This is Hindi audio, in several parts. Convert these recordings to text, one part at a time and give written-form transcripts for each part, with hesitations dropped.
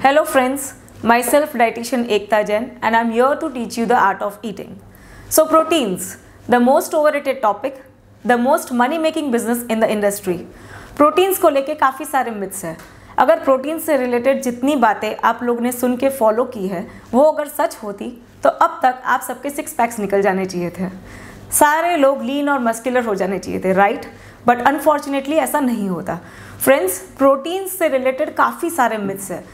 Hello friends, myself dietitian Ekta Jain and I am here to teach you the art of eating. So proteins, the most overrated topic, the most money making business in the industry. Proteins को लेके काफ़ी सारे मिथ्स हैं. अगर प्रोटीन से रिलेटेड जितनी बातें आप लोग ने सुन के फॉलो की है वो अगर सच होती तो अब तक आप सबके 6 पैक्स निकल जाने चाहिए थे. सारे लोग लीन और मस्कुलर हो जाने चाहिए थे, राइट? बट अनफॉर्चुनेटली ऐसा नहीं होता. फ्रेंड्स, प्रोटीन से रिलेटेड काफ़ी सारे मिथ्स हैं.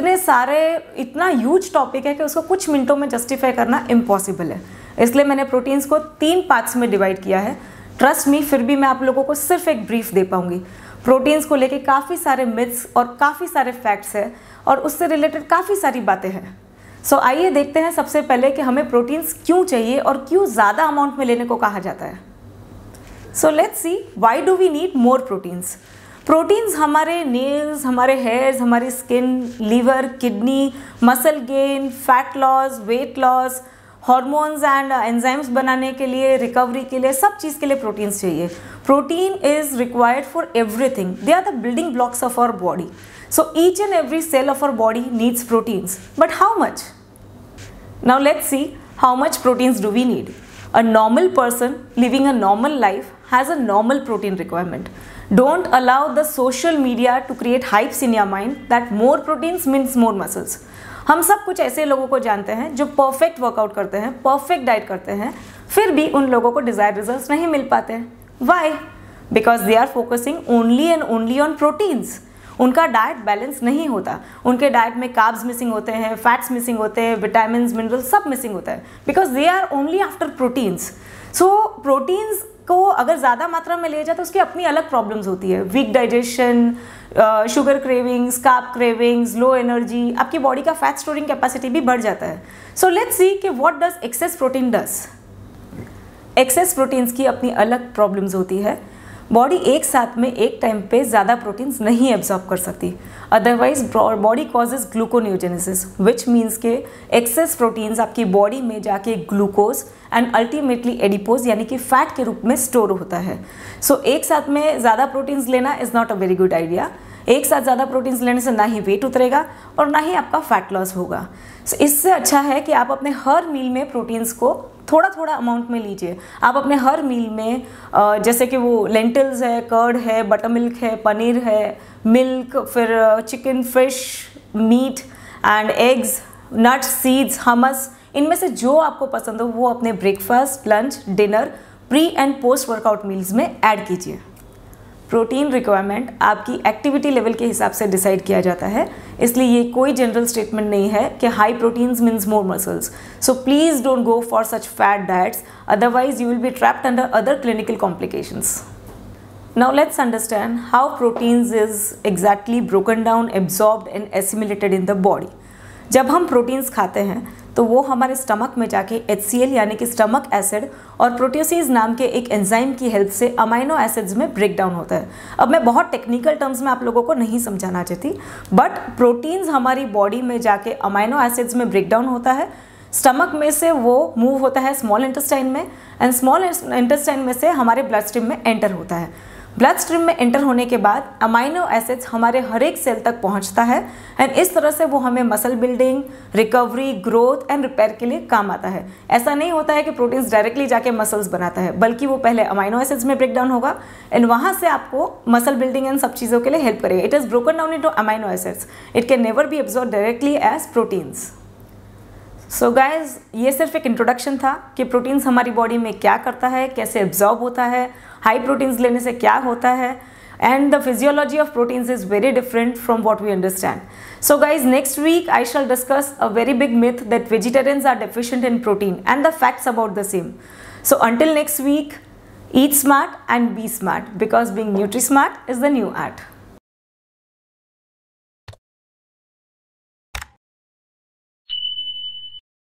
इतना ह्यूज टॉपिक है कि उसको कुछ मिनटों में जस्टिफाई करना इम्पॉसिबल है. इसलिए मैंने प्रोटीन्स को 3 पार्ट्स में डिवाइड किया है. ट्रस्ट मी, फिर भी मैं आप लोगों को सिर्फ एक ब्रीफ दे पाऊंगी. प्रोटीन्स को लेके काफ़ी सारे मिथ्स और काफ़ी सारे फैक्ट्स हैं और उससे रिलेटेड काफ़ी सारी बातें हैं. सो आइए देखते हैं सबसे पहले कि हमें प्रोटीन्स क्यों चाहिए और क्यों ज़्यादा अमाउंट में लेने को कहा जाता है. So let's see why do we need more proteins. Proteins हमारे नेल्स, हमारे हेयर्स, हमारी skin, liver, kidney, muscle gain, fat loss, weight loss, hormones and enzymes बनाने के लिए, रिकवरी के लिए, सब चीज़ के लिए प्रोटीन्स चाहिए. Protein is required for everything. They are the building blocks of our body. So each and every cell of our body needs proteins. But how much? Now let's see how much proteins do we need. A normal person living a normal life has a normal protein requirement. Don't allow the social media to create hypes in your mind that more proteins means more muscles. हम सब कुछ ऐसे लोगों को जानते हैं जो परफेक्ट वर्कआउट करते हैं, परफेक्ट डाइट करते हैं, फिर भी उन लोगों को डिजायर्ड रिजल्ट्स नहीं मिल पाते हैं. Why? Because they are focusing only and only on proteins. उनका डाइट बैलेंस नहीं होता. उनके डाइट में कार्ब्स मिसिंग होते हैं, फैट्स मिसिंग होते हैं, विटामिन्स, मिनरल्स सब मिसिंग होता है. Because they are only after proteins. So proteins को अगर ज़्यादा मात्रा में लिया जाए तो उसकी अपनी अलग प्रॉब्लम्स होती है. Weak digestion, sugar cravings, carb cravings, low energy, आपकी बॉडी का फैट स्टोरिंग कैपेसिटी भी बढ़ जाता है. सो लेट्स सी कि what does excess protein does. Excess proteins की अपनी अलग प्रॉब्लम्स होती है. बॉडी एक साथ में एक टाइम पे ज़्यादा प्रोटीन्स नहीं एब्जॉर्ब कर सकती. Otherwise body causes gluconeogenesis, which means के एक्सेस प्रोटीन्स आपकी बॉडी में जाके ग्लूकोज एंड अल्टीमेटली एडिपोज यानी कि फैट के रूप में स्टोर होता है. सो एक साथ में ज़्यादा प्रोटीन्स लेना is not a very good idea. एक साथ ज़्यादा प्रोटीन्स लेने से ना ही वेट उतरेगा और ना ही आपका फैट लॉस होगा. सो इससे अच्छा है कि आप अपने हर मील में प्रोटीन्स को थोड़ा थोड़ा अमाउंट में लीजिए. आप अपने हर मील में जैसे कि वो लेंटिल्स है, कर्ड है, बटर मिल्क है, पनीर है, मिल्क, फिर chicken, fish, meat and eggs, nuts, seeds, hummus, इनमें से जो आपको पसंद हो वो अपने breakfast, lunch, dinner, pre and post workout meals में ऐड कीजिए. प्रोटीन रिक्वायरमेंट आपकी एक्टिविटी लेवल के हिसाब से डिसाइड किया जाता है, इसलिए ये कोई जनरल स्टेटमेंट नहीं है कि high proteins means more muscles. So please don't go for such fat diets, otherwise you will be trapped under other clinical complications. Now let's understand how proteins is exactly broken down, absorbed and assimilated in the body. जब हम प्रोटीन्स खाते हैं तो वो हमारे स्टमक में जाके HCl यानी कि स्टमक एसिड और प्रोटियोसीज नाम के एक एंजाइम की हेल्प से अमाइनो एसिड्स में ब्रेक डाउन होता है. अब मैं बहुत टेक्निकल टर्म्स में आप लोगों को नहीं समझाना चाहती, बट प्रोटीन्स हमारी बॉडी में जाके अमाइनो एसिड्स में ब्रेक डाउन होता है. स्टमक में से वो मूव होता है स्मॉल इंटेस्टाइन में एंड स्मॉल इंटेस्टाइन में से हमारे ब्लड स्ट्रीम में एंटर होता है. ब्लड स्ट्रीम में एंटर होने के बाद अमाइनो एसिड्स हमारे हर एक सेल तक पहुंचता है एंड इस तरह से वो हमें muscle building, recovery, growth and repair के लिए काम आता है. ऐसा नहीं होता है कि प्रोटीन्स डायरेक्टली जाके मसल्स बनाता है, बल्कि वो पहले अमाइनो एसिड्स में ब्रेक डाउन होगा एंड वहाँ से आपको मसल बिल्डिंग एंड सब चीज़ों के लिए हेल्प करेगा. It is broken down into amino acids. It can never be absorb directly as proteins. So guys, ये सिर्फ एक इंट्रोडक्शन था कि प्रोटीन्स हमारी बॉडी में क्या करता है, कैसे एब्जॉर्ब होता है, हाई प्रोटीन्स लेने से क्या होता है, and the physiology of proteins is very different from what we understand. So guys, next week I shall discuss a very big myth that vegetarians are deficient in protein and the facts about the same. So until next week, eat smart and be smart because being nutri smart is the new art.